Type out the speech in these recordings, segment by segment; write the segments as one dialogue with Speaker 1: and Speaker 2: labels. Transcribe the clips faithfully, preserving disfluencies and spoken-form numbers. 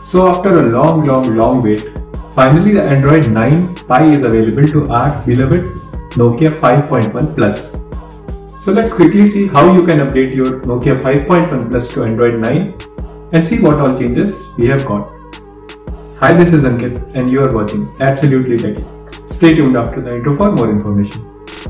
Speaker 1: So after a long long long wait, finally the Android nine Pie is available to our beloved Nokia five point one Plus. So let's quickly see how you can update your Nokia five point one Plus to Android nine and see what all changes we have got. Hi, this is Ankit and you are watching Absolutely Techy. Stay tuned after the intro for more information.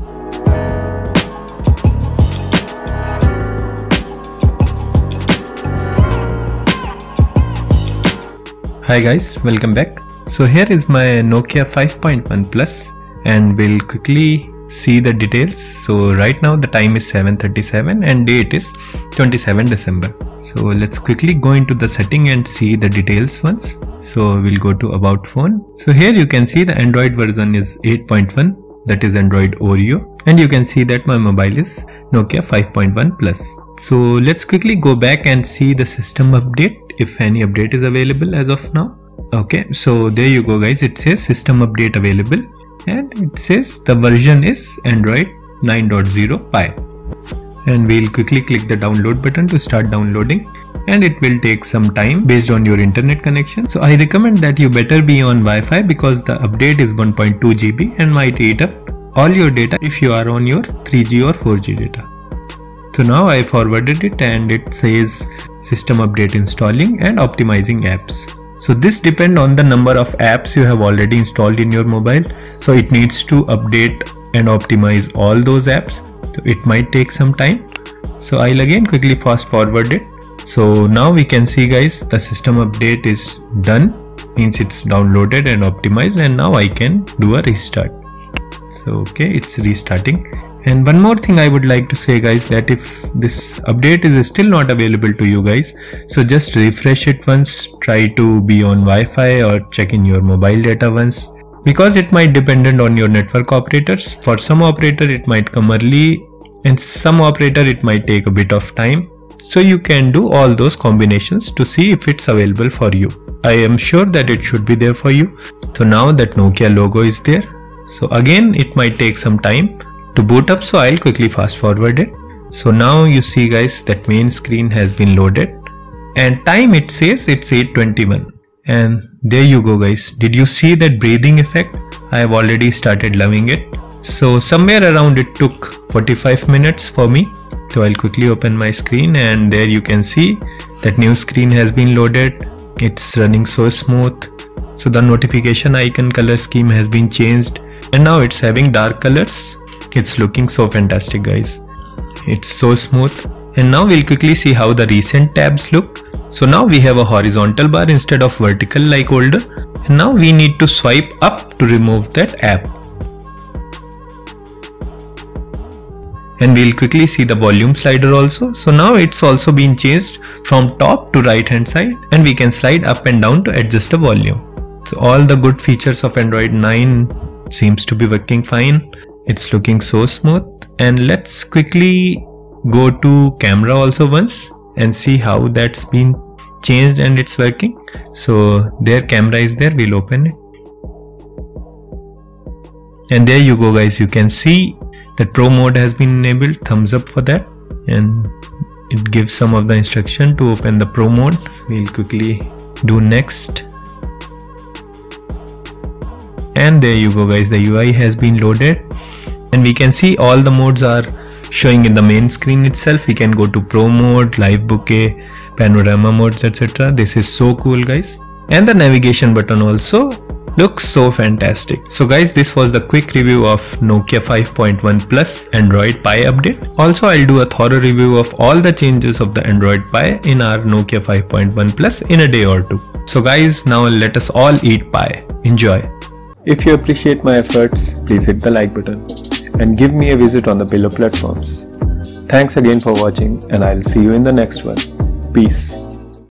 Speaker 2: Hi guys, welcome back. So here is my Nokia five point one Plus and we'll quickly see the details. So right now the time is seven thirty-seven and date is twenty-seventh December. So let's quickly go into the setting and see the details once. So we'll go to about phone. So here you can see the Android version is eight point one, that is Android Oreo, and you can see that my mobile is Nokia five point one Plus. So let's quickly go back and see the system update, if any update is available as of now. Okay, so there you go guys, it says system update available and it says the version is Android nine point zero Pie. And we'll quickly click the download button to start downloading, and it will take some time based on your internet connection. So I recommend that you better be on Wi-Fi because the update is one point two G B and might eat up all your data if you are on your three G or four G data. So now I forwarded it and it says system update installing and optimizing apps. So this depends on the number of apps you have already installed in your mobile. So it needs to update and optimize all those apps. So it might take some time. So I'll again quickly fast forward it. So now we can see guys, the system update is done, means it's downloaded and optimized, and now I can do a restart. So okay, it's restarting. And one more thing I would like to say guys, that if this update is still not available to you guys, so just refresh it once, try to be on Wi-Fi or check in your mobile data once, because it might depend on your network operators. For some operator it might come early and some operator it might take a bit of time. So you can do all those combinations to see if it's available for you. I am sure that it should be there for you. So now that Nokia logo is there, so again it might take some time to boot up, so I'll quickly fast forward it. So now you see guys that main screen has been loaded and time it says it's eight twenty-one, and there you go guys. Did you see that breathing effect? I have already started loving it. So somewhere around it took forty-five minutes for me. So I'll quickly open my screen and there you can see that new screen has been loaded. It's running so smooth. So the notification icon color scheme has been changed and now it's having dark colors. It's looking so fantastic guys, it's so smooth. And now we'll quickly see how the recent tabs look. So now we have a horizontal bar instead of vertical like older, and now we need to swipe up to remove that app. And we'll quickly see the volume slider also. So now it's also been changed from top to right hand side, and we can slide up and down to adjust the volume. So all the good features of Android nine seems to be working fine. It's looking so smooth. And let's quickly go to camera also once and see how that's been changed and it's working. So there camera is there, we'll open it. And there you go guys, you can see that Pro mode has been enabled, thumbs up for that. And it gives some of the instruction to open the Pro mode. We'll quickly do next. And there you go guys, the U I has been loaded. And we can see all the modes are showing in the main screen itself. We can go to Pro mode, live bouquet, panorama modes, et cetera. This is so cool guys. And the navigation button also looks so fantastic. So guys, this was the quick review of Nokia five point one Plus Android Pie update. Also I'll do a thorough review of all the changes of the Android Pie in our Nokia five point one Plus in a day or two. So guys, now let us all eat pie. Enjoy.
Speaker 1: If you appreciate my efforts, please hit the like button and give me a visit on the below platforms. Thanks again for watching and I'll see you in the next one. Peace.